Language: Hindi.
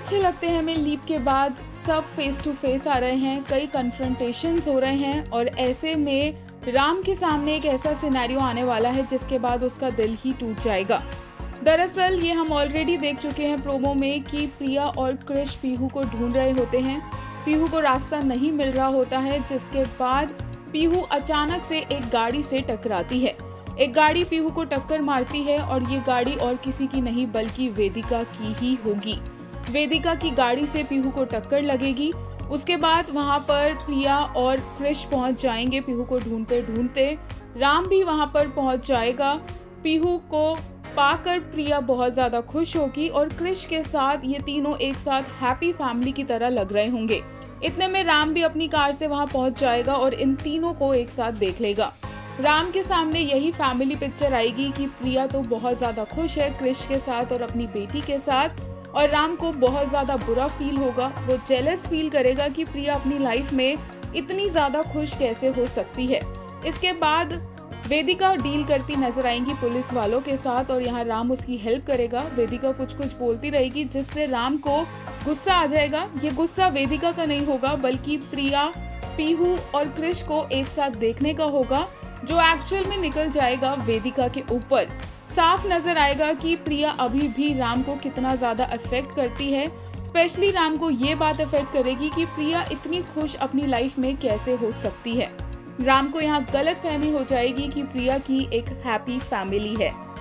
अच्छे लगते हैं हमें लीप के बाद सब फेस टू फेस आ रहे हैं, कई कन्फ्रंटेशंस हो रहे हैं और ऐसे में राम के सामने एक ऐसा सिनेरियो आने वाला है जिसके बाद उसका दिल ही टूट जाएगा। दरअसल ये हम ऑलरेडी देख चुके हैं प्रोमो में कि प्रिया और क्रिश पीहू को ढूंढ रहे होते हैं। पीहू को रास्ता नहीं मिल रहा होता है, जिसके बाद पीहू अचानक से एक गाड़ी से टकराती है। एक गाड़ी पीहू को टक्कर मारती है और ये गाड़ी और किसी की नहीं बल्कि वेदिका की ही होगी। वेदिका की गाड़ी से पीहू को टक्कर लगेगी। उसके बाद वहां पर प्रिया और क्रिश पहुंच जाएंगे पीहू को ढूंढते ढूंढते। राम भी वहां पर पहुंच जाएगा। पीहू को पाकर प्रिया बहुत ज्यादा खुश होगी और क्रिश के साथ ये तीनों एक साथ हैप्पी फैमिली की तरह लग रहे होंगे। इतने में राम भी अपनी कार से वहां पहुंच जाएगा और इन तीनों को एक साथ देख लेगा। राम के सामने यही फैमिली पिक्चर आएगी कि प्रिया तो बहुत ज्यादा खुश है क्रिश के साथ और अपनी बेटी के साथ, और राम को बहुत ज्यादा बुरा फील होगा। वो जेलस फील करेगा कि प्रिया अपनी लाइफ में इतनी ज्यादा खुश कैसे हो सकती है। इसके बाद वेदिका डील करती नजर आएंगी पुलिस वालों के साथ और यहाँ राम उसकी हेल्प करेगा। वेदिका कुछ कुछ बोलती रहेगी जिससे राम को गुस्सा आ जाएगा। ये गुस्सा वेदिका का नहीं होगा बल्कि प्रिया, पीहू और क्रिश को एक साथ देखने का होगा, जो एक्चुअल में निकल जाएगा वेदिका के ऊपर। साफ नजर आएगा कि प्रिया अभी भी राम को कितना ज्यादा अफेक्ट करती है। स्पेशली राम को ये बात अफेक्ट करेगी कि प्रिया इतनी खुश अपनी लाइफ में कैसे हो सकती है। राम को यहाँ गलत फहमी हो जाएगी कि प्रिया की एक हैप्पी फैमिली है।